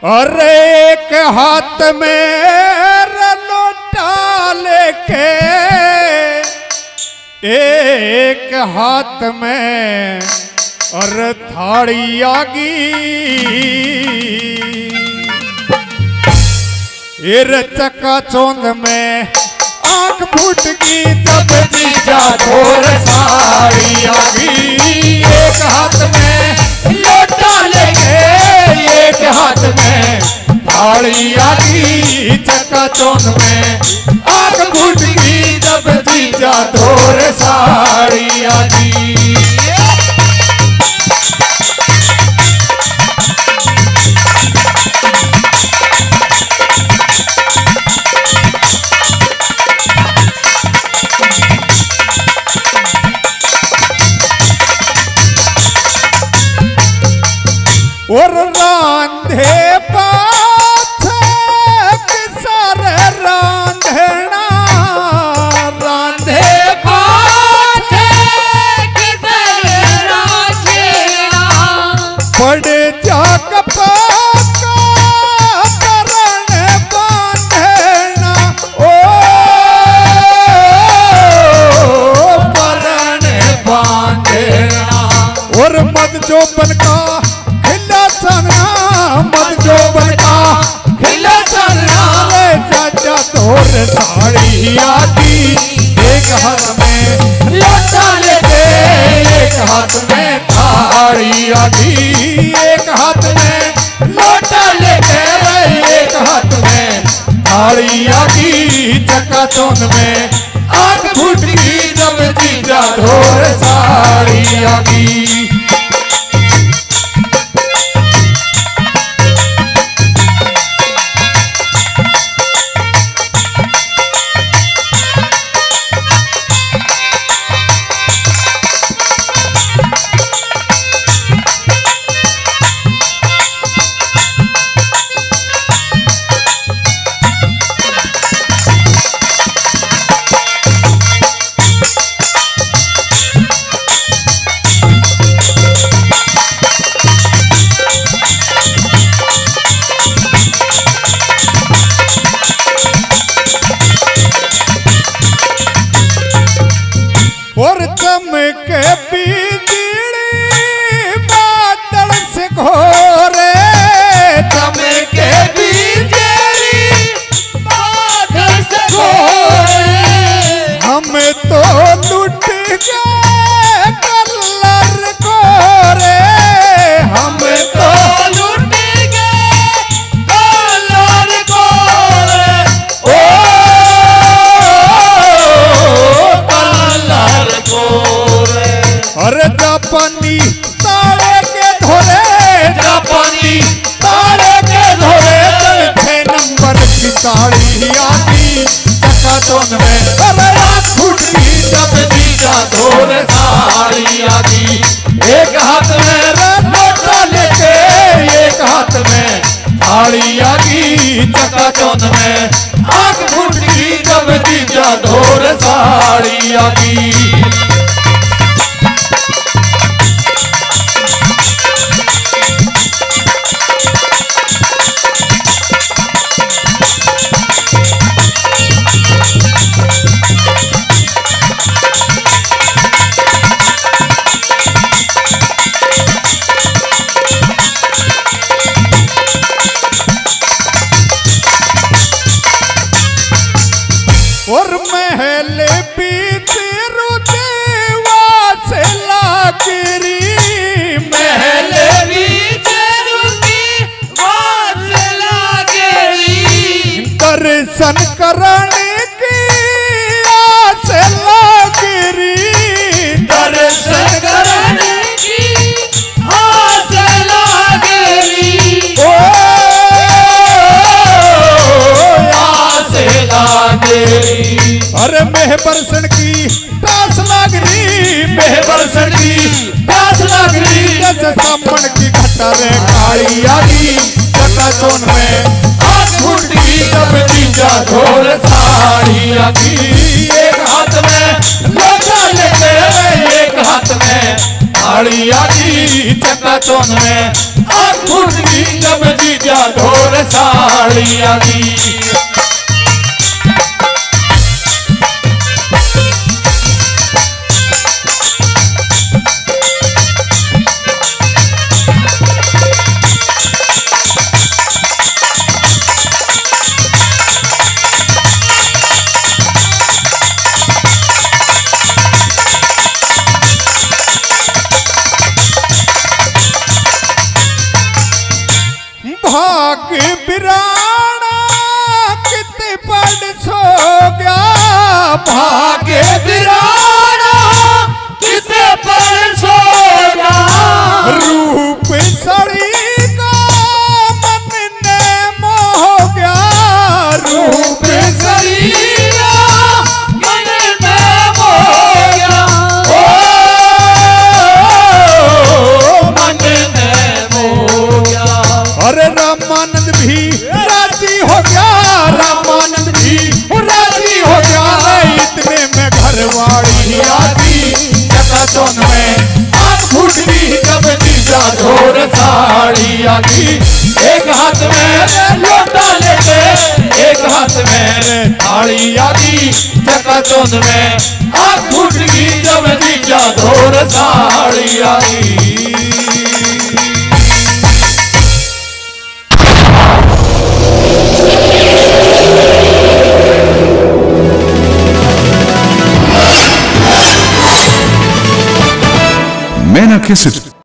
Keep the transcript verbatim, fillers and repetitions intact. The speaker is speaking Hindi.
और एक हाथ में लोटा लेके एक हाथ में और थाड़ी आगी एर चक्का चौंध में आंख फूट की तब जीजा घोर साड़ी आगी। एक हाथ में लोटा लेके एक हाथ में थाड़ी आगी चक्का चौंध में आंख फूट की तब जीजा घोर साड़ी आगी। और रांधे पाछे किसर रांधना रांधे पाछे किसर रांधना पड़ जा कपा का करण बांधना ओ करण बांधना और मद जो बनका मत जो बनता खिला चलना चाचा तोर साड़ी आगी। एक हाथ में लोटा लेके एक हाथ में थाड़ी आगी। एक हाथ में लोटा लेके एक हाथ में थाड़ी आगी चक्का चौंध में आंख फूट की तब जीजा ढोर साड़ी आगी। और चमके बिजली बादल से घोरे चमके बिजली बादल से घोरे हम तो लुट गए कलर कोरे हम तो लुट गए कलर कोरे ओ अरे जापानी तारे के धोरे जापानी तारे के धोरे छह नंबर की साड़ी आगी चक्का चौंध में अरे आंख फूट की तब जीजा धोर साड़ी आगी। एक हाथ में लोटा लेके एक हाथ में थाड़ी आगी चक्का चौंध में आंख फूट की तब जीजा धोर साड़ी आगी। और महल बीच रुदेवा से लागरी महल बीच रुदेवा से लागरी दर्शन करने की आस लागरी दर्शन करने की आस लागरी ओ आस लागरी। अरे मेहबरसन की प्यास लाग रही मेहबरसन की प्यास लाग रही जैसे सामन की घटर काली आगी चक्का चौंध में आंख फूट की तब जीजा ढोर साड़ी आगी। एक हाथ में लोटा लेके एक हाथ में थाड़ी आगी चक्का चौंध में आंख फूट की तब जीजा ढोर साड़ी आ गई। भाग बिराना कितने पढ़ सो गया, भाग बिराना कितने पढ़ सो गया। रूप सड़ी का मन ने मोह गया, रूप सड़ी का मन ने मोह गया। ओ मन ने मोह गया। अरे रामानंद भी राजी हो गया, रामानंद भी राजी हो गया। इतने में घरवाली आती चकाचौंध में आंख फूट गई जब नीचा ढोर साड़ी आती। एक हाथ में लोटा लेके एक हाथ में थाली आती चकाचौंध में आंख फूट गई जब नीचा ढोर साड़ी आती। Mena Cassette